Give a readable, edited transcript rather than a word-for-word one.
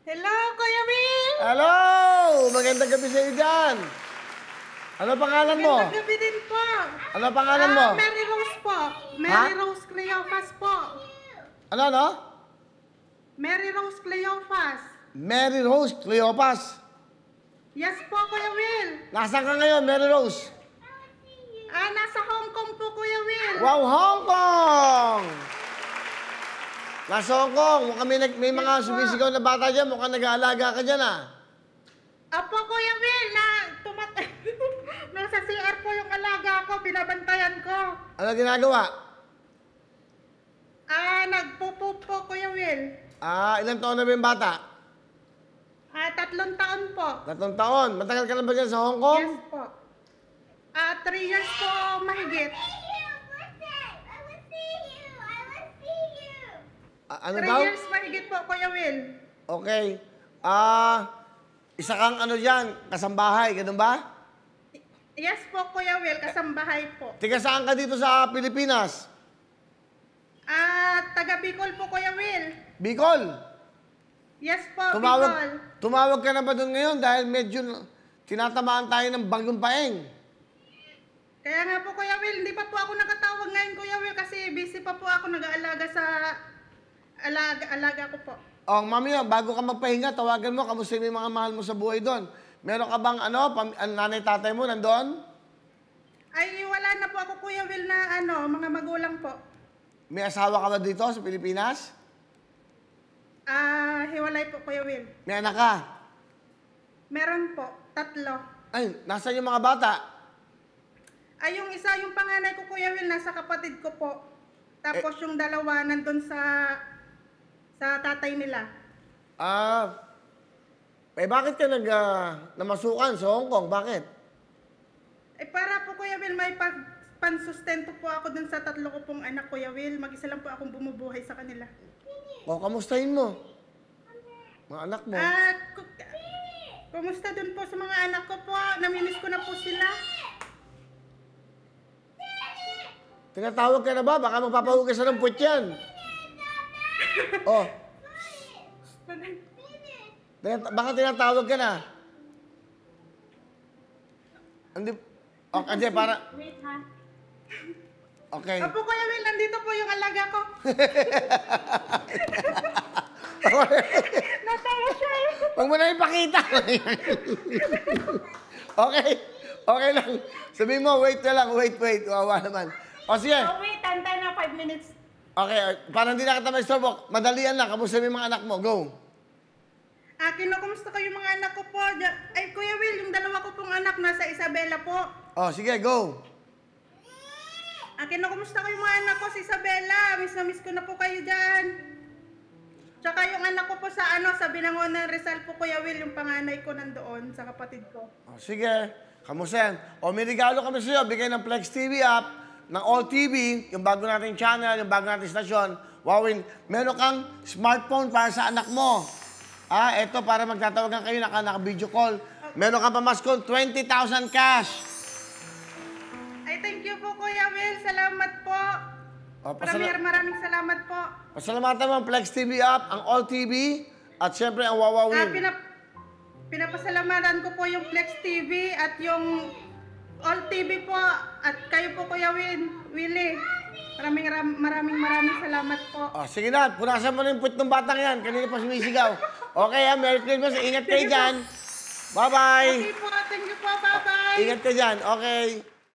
Hello, Kuya Will! Hello! Magandang gabi sa iyo dyan. Ano pangalan mo? Magandang gabi din po. Ano pangalan mo? Mary Rose po. Mary Rose Cleophas po. Ano? Mary Rose Cleophas. Mary Rose Cleophas. Yes po, Kuya Will. Nasaan ka ngayon, Mary Rose? Nasa Hong Kong po, Kuya Will. Wow, Hong Kong! Nasa Hong Kong, may mga sumisigaw na bata dyan, mukhang nag-aalaga ka dyan, Apo, Kuya Will, nasa CR po yung alaga ko, binabantayan ko. Ano ginagawa? Nagpupo po, Kuya Will. Ilang taon na ba yung bata? 3 taon po. 3 taon. Matagal ka na ba dyan sa Hong Kong? Yes po. 3 years po mahigit. Ano 3 daw? years mahigit po, Kuya Will. Okay. Isa kang ano dyan, kasambahay, ganun ba? Yes po, Kuya Will, kasambahay po. Tiga saan ka dito sa Pilipinas? Taga Bicol po, Kuya Will. Bicol? Yes po, Bicol. Tumawag ka na ba doon ngayon dahil medyo tinatamaan tayo ng bagyong paeng? Kaya nga po, Kuya Will, hindi pa po ako nakatawag ngayon, Kuya Will, kasi busy pa po ako nag-aalaga sa alaga ko po. Mami, bago ka magpahinga, tawagan mo, kamusta yung mga mahal mo sa buhay doon? Meron ka bang nanay tatay mo nandoon? Ay, wala na po ako, Kuya Will, na mga magulang po. May asawa ka ba dito sa Pilipinas? Hiwalay po, Kuya Will. May anak ka? Meron po, 3. Ay, nasaan yung mga bata? Yung isa, yung panganay ko, Kuya Will, nasa kapatid ko po. Tapos yung dalawa, nandun sa tatay nila. Bakit ka namasukan sa Hong Kong? Bakit? Para po, Kuya Will, may pansustento po ako dun sa 3 ko pong anak, Kuya Will. Mag-isa lang po akong bumubuhay sa kanila. Kamustahin mo? Mga anak mo? Kumusta dun po sa mga anak ko po? Namimiss ko na po sila. Tinatawag ka na ba? Baka magpapahugas na ng puwet yan. Baka tinatawag ka na. Hindi, para... Wait, ha? Okay. Opo, Kuya Will, nandito po yung alaga ko. Natawa siya. Huwag mo na ipakita. Okay. Okay lang. Sabihin mo, wait na lang. Wait. Wawa naman. Sige. Wait, antay na 5 minutes. Okay, para hindi na kita ma-istorbo, madalian lang. Kamusta yung mga anak mo? Go. Kinukumusta ko yung mga anak ko po. Ay, Kuya Will, yung 2 ko pong anak nasa Isabela po. Sige, go. Kinukumusta ko yung mga anak ko sa Isabela. Miss na miss ko na po kayo dyan. Tsaka yung anak ko po sa Binangonan Rizal po, Kuya Will, yung panganay ko nandoon sa kapatid ko. Sige. Kamusta yan? May regalo kami sa iyo. Bigay ng Flex TV app, ng All TV, yung bago nating channel, yung bago nating stasyon. Wowin, meron kang smartphone para sa anak mo. Ito, para magtatawagan kayo, naka-video call. Meron kang pamaskon, 20,000 cash. Ay, thank you po, Kuya Will. Salamat po. Maraming salamat po. Pasalamatan mo ang Flex TV app, ang All TV, at syempre ang Wowin. Pinapasalamatan ko po yung Flex TV at yung All TV po. At kayo po, Kuya Willie. Maraming salamat po. Sige na, punasan mo na yung puwet ng batang yan. Kanina pa sumisigaw. Okay, Merry Christmas. Ingat kayo dyan. Bye-bye. Okay po, thank you po. Bye-bye. Ingat ka dyan. Okay.